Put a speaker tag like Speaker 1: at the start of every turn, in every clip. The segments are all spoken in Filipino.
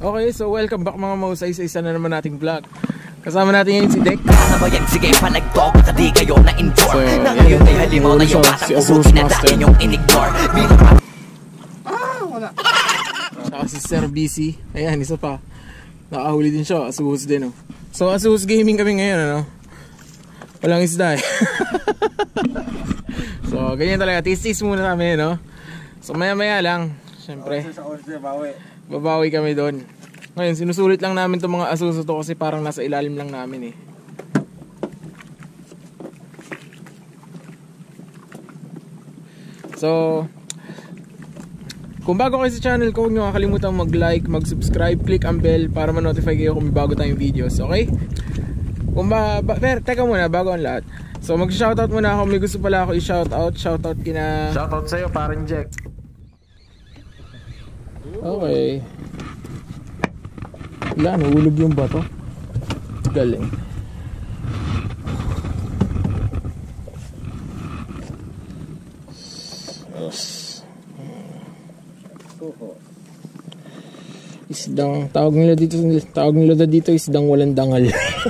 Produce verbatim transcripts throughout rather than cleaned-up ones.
Speaker 1: Okay, so welcome back mga mausay sa isa na naman nating vlog. Kasama natin ngayon si Dek.
Speaker 2: Sige, palagtok, di kayo na-inform.
Speaker 1: So,
Speaker 2: na ngayon ay halimaw na yung batang ubo, kinadaan yung in-ignore.
Speaker 1: Ah, wala. Saka si Sir B C. Ayan, isa pa. Nakahuli din siya, Asuhus din, oh. So, Asuhus Gaming kami ngayon, ano? Walang isda, eh. So, ganyan talaga. Tis-tis muna kami, no? So, maya-maya lang. Siyempre, babawi kami doon. Ngayon, sinusulit lang namin itong mga asuso to kasi parang nasa ilalim lang namin, eh. So, kung bago kayo sa channel ko, huwag nyo kakalimutan mag-like, mag-subscribe, click ang bell para ma-notify kayo kung may bago tayong videos, okay? Kung ba, ba pero, teka muna, bago ang lahat. So, mag-shoutout muna ako. May gusto pala ako i-shoutout. Shoutout kina... Shoutout sa'yo, parang Jack. Okay. Wala, nahulog yung bato. Galing. Isdang, tawag nila dito, tawag nila dito isdang walang dangal.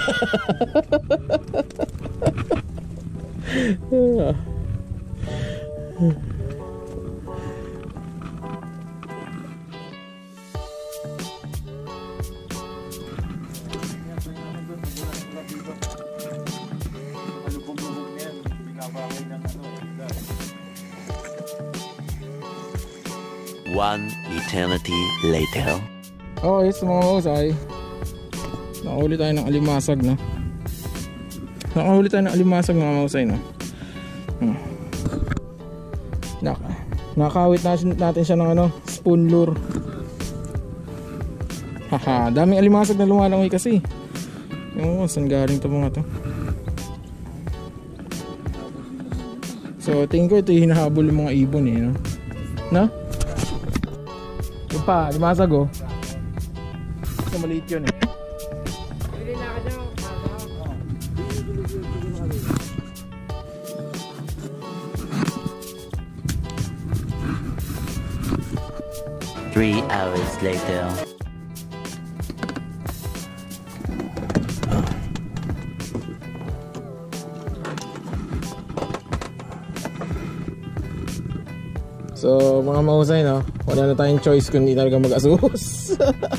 Speaker 2: One eternity later.
Speaker 1: Okay, so mga mausay, nakahuli tayo ng alimasag, no? Nakahuli tayo ng alimasag mga mausay, no? Hmm. Nak nakawit natin, natin siya ng ano, spoon lure. Haha, daming alimasag na lumalangoy kasi. Yung saan galing ito mga to. So tingin ko ito yung hinahabol yung mga ibon, eh, no? No? Yung pa, alimasag, oh. So maliit yun, eh.
Speaker 2: Three hours later.
Speaker 1: So mga mahusay, no? Wala na tayong choice kung hindi talaga mag-asuhus.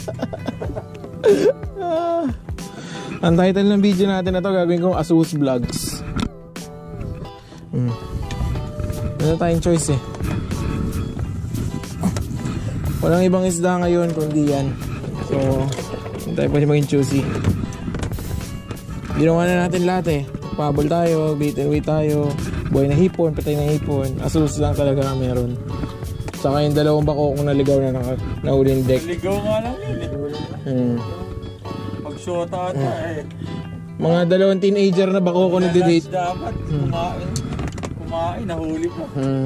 Speaker 1: Ah, ang title ng video natin na to, gagawin kong Asuhus Vlogs. hmm. Wala na tayong choice, eh. Walang ibang isda ngayon kundi yan. So hindi tayo pwede maging choosy. Ginawa na natin lahat, eh. Pabol tayo, bait and wait tayo, buhay na hipon, patay na hipon. Asuhus lang talaga na meron. Saka yung dalawang bako kung naligaw na nahuli yung Dek.
Speaker 3: Naligaw nga lang yun, eh.
Speaker 1: Hmm.
Speaker 3: Pag-shota ata, eh.
Speaker 1: Mga dalawang teenager na bako ko nag-date.
Speaker 3: Dapat kumain. Kumain, nahuli mo.
Speaker 1: Hmm.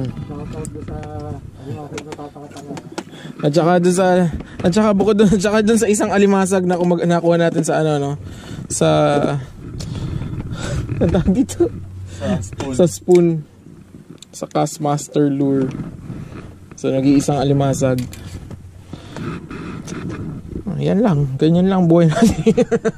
Speaker 1: At saka doon sa at saka bukod doon, at saka doon sa isang alimasag na kumag nakuha natin sa ano, no, sa ang tawag dito,
Speaker 3: sa spoon,
Speaker 1: sa spoon, sa Castmaster lure. So nag-iisang alimasag. Yan lang, ganyan lang buhay natin.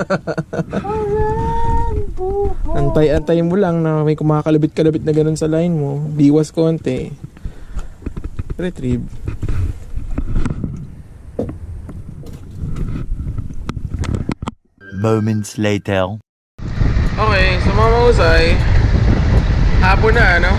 Speaker 1: Antay-antay mo lang na may kumakalabit-kalabit na ganun sa line mo. Biwas konti, retrieve.
Speaker 2: Moments later.
Speaker 1: Okay, so mga mahusay, hapon na, ano?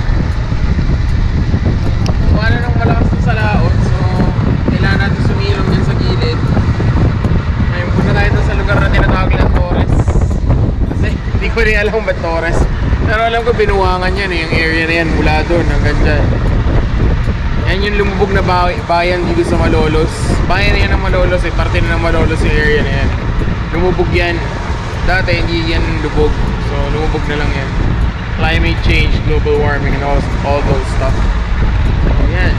Speaker 1: Wala nang malakas na sa laot, so kailangan natin sumilong yan sa gilid. Ngayon punta tayo sa lugar na tinatawag na Torres. Kasi hindi ko rin alam ba't Torres, pero alam ko binuwangan yan, eh, yung area na yan mula doon hanggang dyan. Yan yung lumubog na bayan dito sa Malolos. Bayan na yan ng Malolos, eh, parte na ng Malolos yung area na yan. Lumubog yan. Dati hindi yan lubog, so lumubog na lang yan. Climate change, global warming, and all, all those stuff. Yan.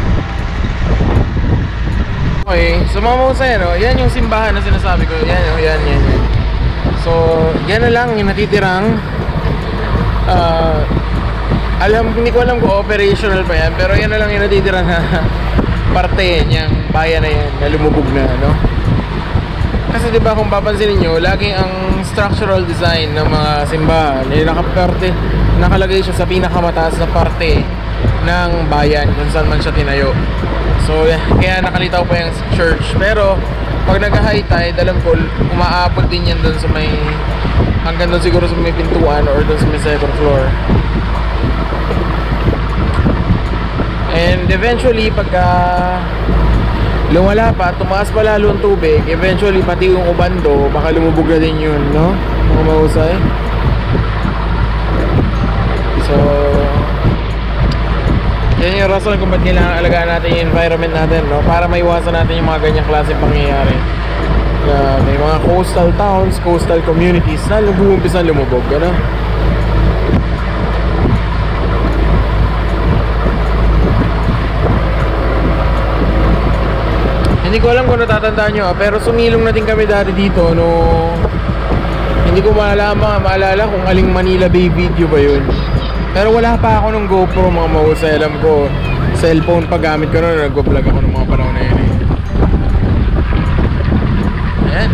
Speaker 1: Okay, so mga mahusay, no? Yan yung simbahan na sinasabi ko. Yan, oh, yan, yan, yan. So, yan na lang yung natitirang uh, alam, hindi ko alam kung operational pa yan, pero yan na lang yung natitirang parte yan, yung bayan na yan na lumubog na, no? Kasi di ba kung papansinin nyo, laging ang structural design ng mga simbahan ay nakaparte, nakalagay siya sa pinakamataas na parte ng bayan kung saan man siya tinayo. So kaya nakalitaw pa yung church. Pero pag nag-high tide, alam ko umaabot din yan doon sa may, hanggang doon siguro sa may pintuan or doon sa may second floor. And eventually pagka lumala pa, tumaas pa lalo ang tubig, eventually pati yung ubando baka lumubog na din yun, no? Mga mahusay. So yan yung rason kung ba't kailangan alagaan natin yung environment natin, no? Para maiwasan natin yung mga ganyang klase pangyayari. uh, May mga coastal towns, coastal communities na lumubumpisan lumubog, ano? Hindi ko alam kung natatandaan nyo, pero sumilong na din kami dati dito no. Hindi ko maalala, maalala kung aling Manila Bay video ba yun. Pero wala pa ako ng GoPro, mga mahusay. Alam ko, cellphone pa gamit ko na, nag-vlog ako ng mga panahon na yun eh. Ayan.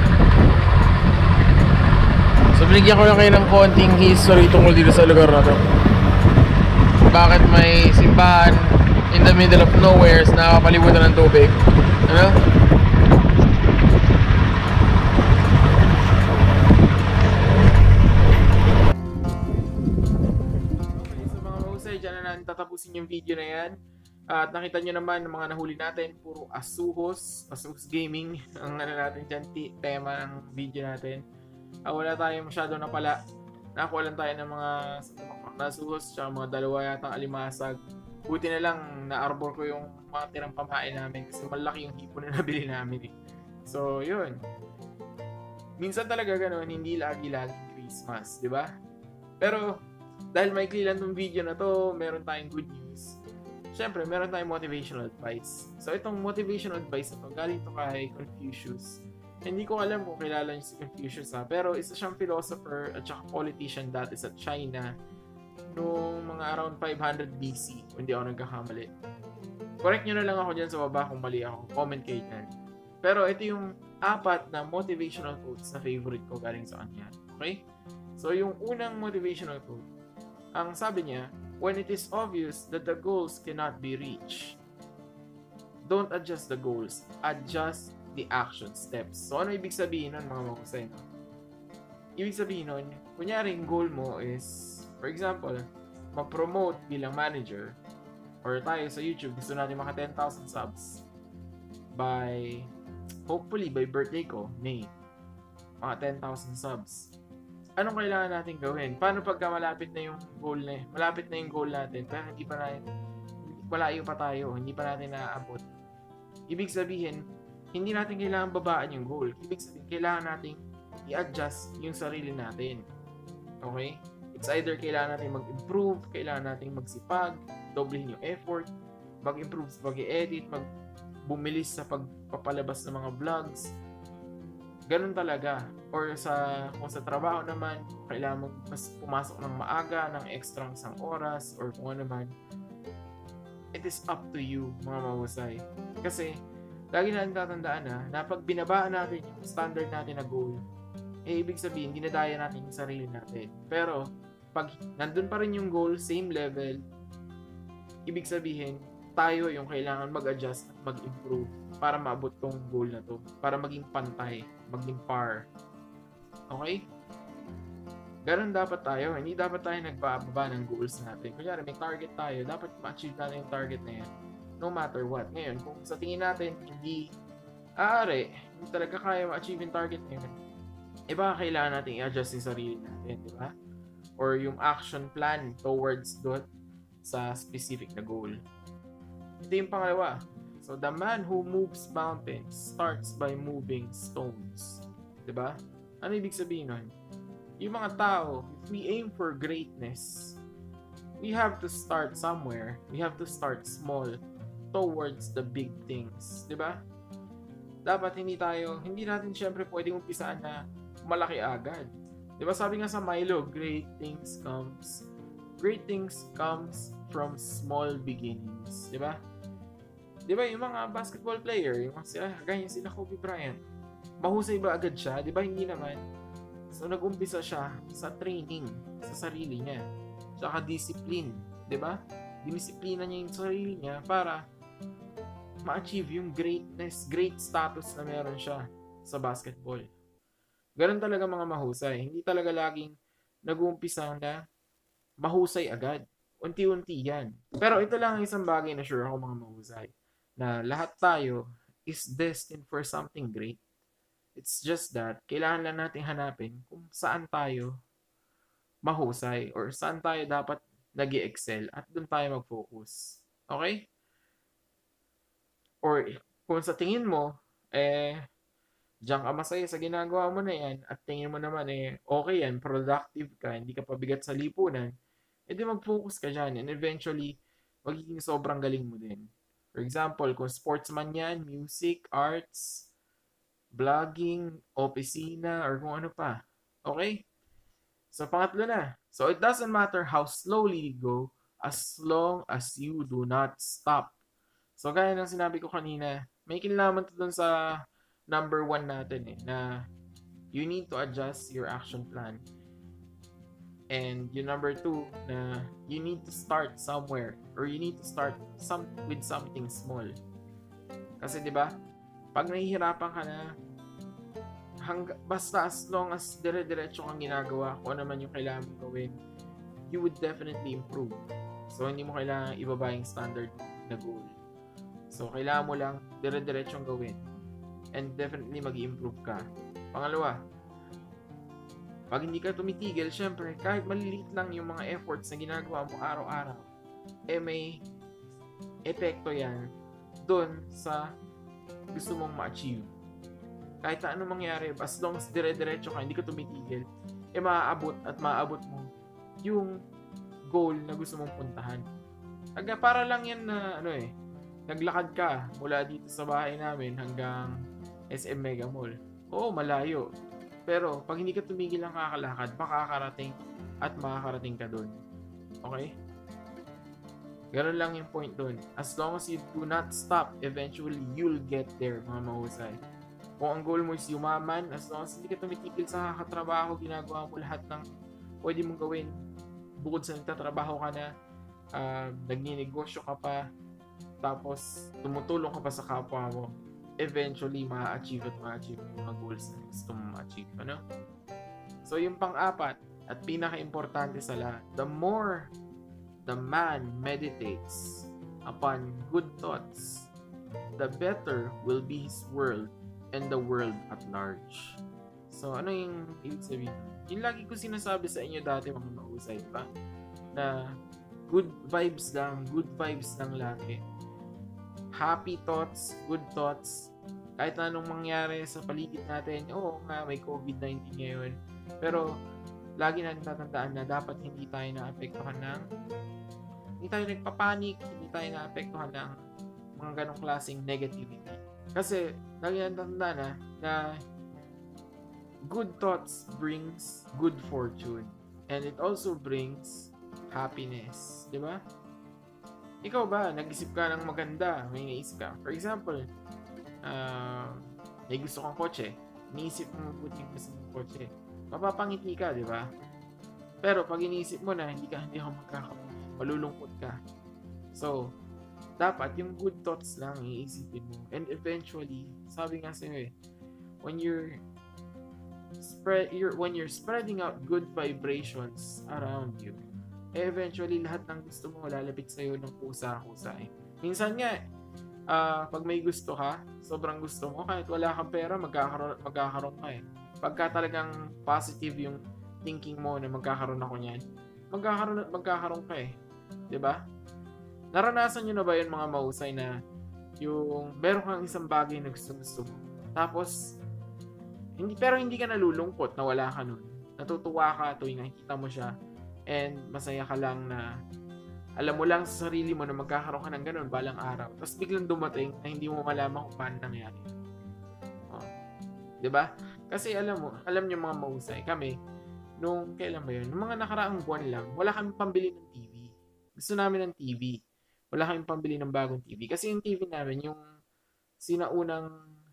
Speaker 1: So binigyan ko lang kayo ng konting history tungkol dito sa lugar na to. Bakit may simbahan in the middle of nowhere na nakapalibutan ng tubig. Ano? Okay, so mga mahusay, dyan na natin tatapusin yung video na yan. At nakita nyo naman ng mga nahuli natin, puro asuhos, asuhos gaming ang ano natin dyan, tema ng video natin. Uh, wala tayong masyado na pala. Nakakuha lang tayo ng mga asuhos, tsaka mga dalawa yata alimasag. Buti na lang na-arbor ko yung mga tirang pamain namin kasi malaki yung hipon na nabili namin eh. So, yun. Minsan talaga ganun, hindi lagi-lagi Christmas, di ba? Pero, dahil maikli lang tong video na to, meron tayong good news. Siyempre, meron tayong motivational advice. So, itong motivational advice na to, galing to kay Confucius. Hindi ko alam kung kilala niyo si Confucius ha, pero isa siyang philosopher at saka politician dati sa China noong mga around five hundred B C, kung hindi ako nagkakamali. Correct nyo na lang ako dyan sa baba kung mali ako. Comment kayo dyan. Pero ito yung apat na motivational quotes na favorite ko galing sa kanya. Okay? So yung unang motivational quote, ang sabi niya, when it is obvious that the goals cannot be reached, don't adjust the goals, adjust the action steps. So ano ibig sabihin nun mga mahusay? Ibig sabihin nun, kunyari yung goal mo is, for example, mag-promote bilang manager, or tayo sa YouTube gusto natin maka ten thousand subs by, hopefully by birthday ko, May, mga ten thousand subs. Anong kailangan natin gawin? Paano pagka malapit na yung goal na, malapit na yung goal natin pero hindi pa natin, malayo pa tayo, hindi pa natin naaabot? Ibig sabihin, hindi natin kailangan babaan yung goal. Ibig sabihin, kailangan natin i-adjust yung sarili natin. Okay? It's either kailangan natin mag-improve, kailangan natin magsipag, doblehin yung effort, mag-improve sa pag-i-edit, mag-bumilis sa pagpapalabas ng mga vlogs. Ganun talaga. Or sa, kung sa trabaho naman, kailangan mas pumasok ng maaga, ng extra isang oras, or kung ano man. It is up to you, mga mahusay. Kasi, lagi natin tatandaan na, na pag binabaan natin yung standard natin na goal, eh, ibig sabihin, dinadaya natin yung sarili natin. Pero, pag nandun pa rin yung goal, same level, ibig sabihin, tayo yung kailangan mag-adjust at mag-improve para maabot tong goal na to. Para maging pantay, maging par. Okay? Ganun dapat tayo. Hindi dapat tayo nagbababa ng goals natin. Kunyari, may target tayo, dapat ma-achieve natin yung target na yan. No matter what. Ngayon, kung sa tingin natin, hindi aari, hindi talaga kaya ma-achieve yung target na yun, eh baka kailangan natin i-adjust yung sarili natin, di ba? Or yung action plan towards doon sa specific na goal. Ito yung pangalawa. So, the man who moves mountains starts by moving stones. Di ba? Ano ibig sabihin nun? Yung mga tao, if we aim for greatness, we have to start somewhere. We have to start small towards the big things. Di ba? Dapat hindi tayo, hindi natin syempre pwedeng umpisaan na malaki agad. Diba sabi nga sa Milo, great things comes great things comes from small beginnings. Diba? Diba yung mga basketball player, yung mga sila, ganyan sila Kobe Bryant. mahusay ba agad siya? Di ba hindi naman? So, nag-umpisa siya sa training sa sarili niya. Tsaka discipline. Di ba? Dinisiplina niya yung sarili niya para ma-achieve yung greatness, great status na meron siya sa basketball. Ganun talaga mga mahusay. Hindi talaga laging nag-uumpisa na mahusay agad. Unti-unti yan. Pero ito lang ang isang bagay na sure ako mga mahusay. Na lahat tayo is destined for something great. It's just that, kailangan lang natin hanapin kung saan tayo mahusay or saan tayo dapat nag-i-excel at doon tayo mag-focus. Okay? Or kung sa tingin mo, eh, diyan ka masaya sa ginagawa mo na yan at tingin mo naman eh, okay yan, productive ka, hindi ka pabigat sa lipunan, edi mag-focus ka dyan and eventually, magiging sobrang galing mo din. For example, kung sportsman yan, music, arts, vlogging, opisina, or kung ano pa. Okay? So, pangatlo na. So, it doesn't matter how slowly you go as long as you do not stop. So, gaya ng sinabi ko kanina, may kinalaman to dun sa number one natin eh, na you need to adjust your action plan. And yung number two, na you need to start somewhere or you need to start some with something small. Kasi 'di ba? Pag nahihirapan ka na, hang, basta as long as dire-diretso kang ginagawa kung ano man yung kailangan mong gawin, you would definitely improve. So hindi mo kailangan ibaba yung standard na goal. So kailangan mo lang dire-diretsong gawin and definitely mag-improve ka. Pangalawa, pag hindi ka tumitigil, syempre, kahit maliliit lang yung mga efforts na ginagawa mo araw-araw, eh may epekto yan doon sa gusto mong ma-achieve. Kahit na ano mangyari, as long as dire-diretso ka, hindi ka tumitigil, eh maaabot at maaabot mo yung goal na gusto mong puntahan. Aga, para lang yan na, ano eh, naglakad ka mula dito sa bahay namin hanggang S M Mega Mall. Oo, malayo. Pero, pag hindi ka tumigil ang kakalakad, makakarating at makakarating ka doon. Okay? Ganun lang yung point doon. As long as you do not stop, eventually, you'll get there, mga mahusay. Kung ang goal mo is yumaman, as long as hindi ka tumitigil sa kakatrabaho, ginagawa mo lahat ng pwede mong gawin. Bukod sa nagtatrabaho ka na, uh, nagninegosyo ka pa, tapos tumutulong ka pa sa kapwa mo, eventually, ma-achieve at ma-achieve yung mga goals na gusto mong ma-achieve. Ano? So, yung pang-apat at pinaka-importante sa lahat, the more the man meditates upon good thoughts, the better will be his world and the world at large. So, ano yung ibig sabihin? Yung lagi ko sinasabi sa inyo dati, mga mausay, diba? Na good vibes lang, good vibes lang lagi. Happy thoughts, good thoughts, kahit na anong mangyari sa paligid natin, oo nga, may COVID nineteen ngayon, pero lagi natin tatandaan na dapat hindi tayo naapektuhan ng hindi tayo nagpapanik, hindi tayo naapektuhan ng mga ganong klaseng negativity. Kasi, lagi natin tatandaan na, na good thoughts brings good fortune and it also brings happiness, di ba? Ikaw ba, nag-isip ka ng maganda, may naisip ka. For example, uh, may gusto kang kotse, iniisip mo mabuti yung gusto mong kotse. Mapapangiti ka, di ba? Pero pag iniisip mo na, hindi ka, hindi ako magkakaroon, malulungkot ka. So, dapat yung good thoughts lang iisipin mo. And eventually, sabi nga sa'yo eh, when you're spread, you're, when you're spreading out good vibrations around you, eventually, lahat ng gusto mo lalapit sa'yo ng kusa-kusa eh. Minsan nga, uh, pag may gusto ka, sobrang gusto mo, kahit wala kang pera, magkakaroon, magkakaroon ka eh. Pagka talagang positive yung thinking mo na magkakaroon ako niyan, magkakaroon at magkakaroon ka eh. Diba? Naranasan nyo na ba yun mga mahusay na yung meron kang isang bagay na gusto-gusto mo, tapos, hindi, pero hindi ka nalulungkot na wala ka nun. Natutuwa ka tuwing nakikita mo siya, and masaya ka lang na alam mo lang sa sarili mo na magkakaroon ka ng ganun balang araw. Tapos biglang dumating na hindi mo malaman kung paano nangyari. Oh. Diba? Kasi alam mo, alam niyo mga mahusay, kami, nung kailan ba yun? Nung mga nakaraang buwan lang, wala kami pambili ng T V. Gusto namin ng T V. Wala kami pambili ng bagong T V. Kasi yung T V namin, yung sinaunang T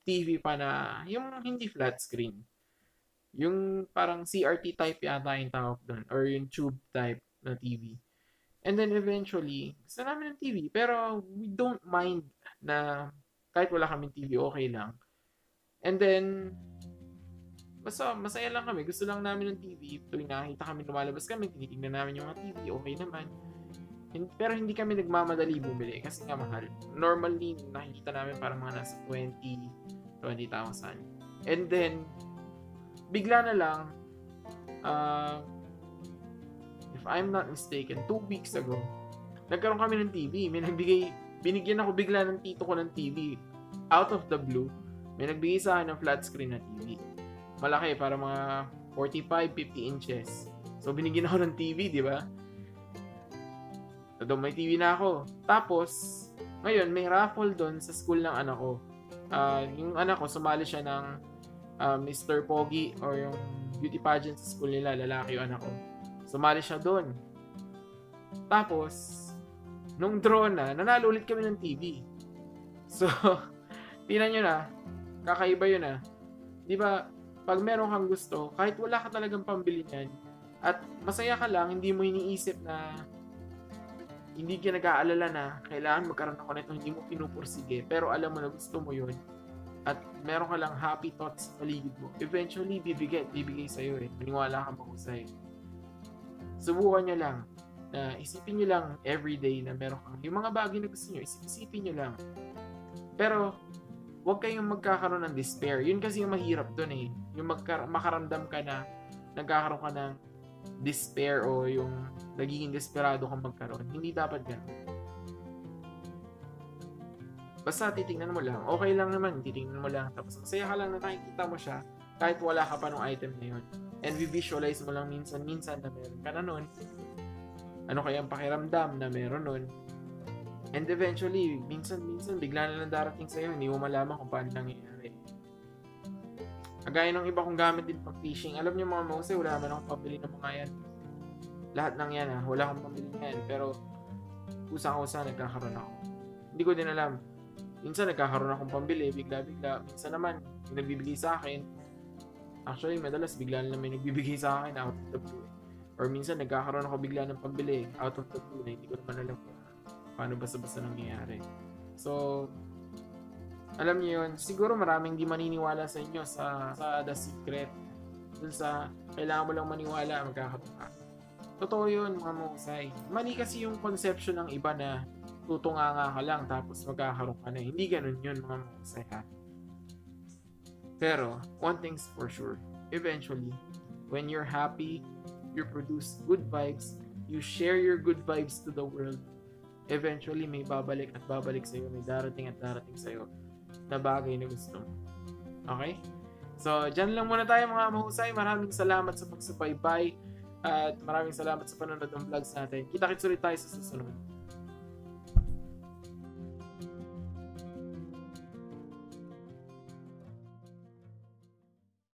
Speaker 1: T V pa na, yung hindi flat screen. Yung parang C R T type yata yung tawag doon, or yung tube type na T V. And then eventually, gusto namin ng T V, pero we don't mind na kahit wala kaming T V, okay lang. And then, basta masaya lang kami. Gusto lang namin ng T V. Tuwing nakakita kami lumalabas kami, tinitingnan namin yung mga T V, okay naman. Pero hindi kami nagmamadali bumili kasi nga mahal. Normally, nakikita namin parang mga nasa twenty thousand. And then, bigla na lang, uh, if I'm not mistaken, two weeks ago, nagkaroon kami ng T V. May nagbigay, binigyan ako bigla ng tito ko ng T V. Out of the blue, may nagbigay sa akin ng flat screen na T V. Malaki, para mga forty-five, fifty inches. So, binigyan ako ng T V, di ba? So, may T V na ako. Tapos, ngayon, may raffle doon sa school ng anak ko. Uh, yung anak ko, sumali siya ng uh, Mister Pogi or yung beauty pageant sa school nila, lalaki yung anak ko. Sumali siya doon. Tapos, nung draw na, nanalo ulit kami ng T V. So, tingnan nyo na, kakaiba yun ah. Di ba, pag meron kang gusto, kahit wala ka talagang pambili niyan, at masaya ka lang, hindi mo iniisip na hindi ka nag-aalala na kailangan magkaroon ako nito, hindi mo pinupursige, pero alam mo na gusto mo yun, at meron ka lang happy thoughts sa paligid mo, eventually bibigay, bibigay sa'yo eh. Maniwala ka mahusay. Subukan nyo lang, na isipin nyo lang everyday na meron kang, yung mga bagay na gusto nyo, isipin nyo lang. Pero, huwag kayong magkakaroon ng despair. Yun kasi yung mahirap dun eh. Yung magkar- makaramdam ka na, nagkakaroon ka ng despair o yung nagiging desperado kang magkaroon. Hindi dapat ganun. Basta titingnan mo lang. Okay lang naman, titingnan mo lang. Tapos masaya ka lang na nakikita mo siya kahit wala ka pa ng item na yun. And vi-visualize mo lang minsan-minsan na meron ka na nun. Ano kaya ang pakiramdam na meron nun. And eventually, minsan-minsan, bigla na lang darating sa'yo. Hindi mo malaman kung paano nangyayari. Kagaya ng iba kong gamit din pang fishing. Alam niyo mga mose, wala naman akong pambili ng mga yan. Lahat ng yan ha, wala akong pambili ng yan. Pero, kusang-kusa, nagkakaroon ako. Hindi ko din alam. Minsan nagkakaroon akong pambili, bigla-bigla. Minsan naman, yung nagbibigay sa akin. Actually, madalas bigla na may nagbibigay sa akin out of the blue. Or minsan nagkakaroon ako bigla ng pambili out of the blue na hindi ko naman alam kung paano basta-basta nangyayari. So, alam niyo yun, siguro maraming di maniniwala sa inyo sa, sa The Secret. Dun sa, kailangan mo lang maniwala, magkakaroon ka. Totoo yun, mga mahusay. Mali kasi yung conception ng iba na tutunganga ka lang tapos magkakaroon ka na. Hindi ganun yun, mga mahusay ha. Pero, one thing's for sure. Eventually, when you're happy, you produce good vibes, you share your good vibes to the world, eventually may babalik at babalik sa'yo, may darating at darating sa'yo na bagay na gusto mo. Okay? So, dyan lang muna tayo mga mahusay. Maraming salamat sa pagsubaybay at maraming salamat sa panonood ng vlogs natin. Kita-kits ulit tayo sa susunod.